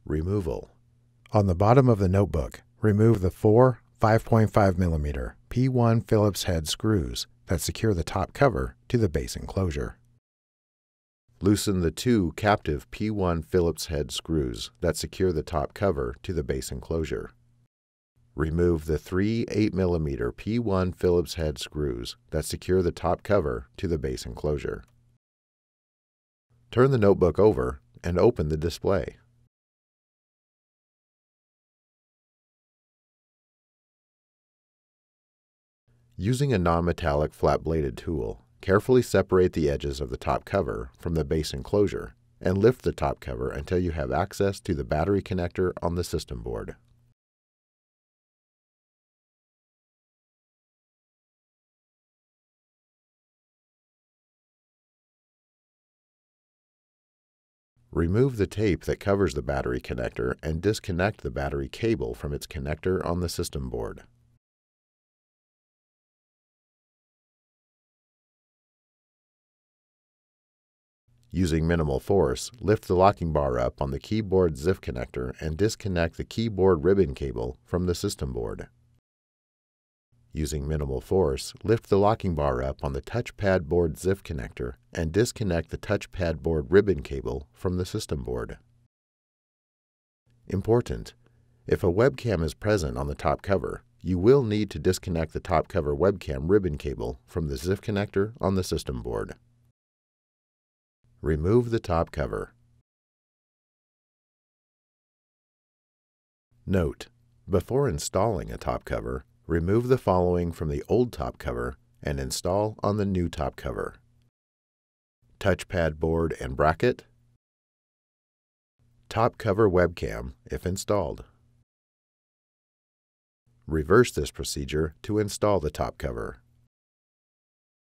Removal. On the bottom of the notebook, remove the four 5.5mm P1 Phillips head screws that secure the top cover to the base enclosure. Loosen the two captive P1 Phillips head screws that secure the top cover to the base enclosure. Remove the three 8mm P1 Phillips head screws that secure the top cover to the base enclosure. Turn the notebook over and open the display. Using a non-metallic flat-bladed tool, carefully separate the edges of the top cover from the base enclosure and lift the top cover until you have access to the battery connector on the system board. Remove the tape that covers the battery connector and disconnect the battery cable from its connector on the system board. Using minimal force, lift the locking bar up on the keyboard ZIF connector and disconnect the keyboard ribbon cable from the system board. Using minimal force, lift the locking bar up on the touchpad board ZIF connector and disconnect the touchpad board ribbon cable from the system board. Important: if a webcam is present on the top cover, you will need to disconnect the top cover webcam ribbon cable from the ZIF connector on the system board. Remove the top cover. Note: before installing a top cover, remove the following from the old top cover and install on the new top cover: touchpad board and bracket, top cover webcam if installed. Reverse this procedure to install the top cover.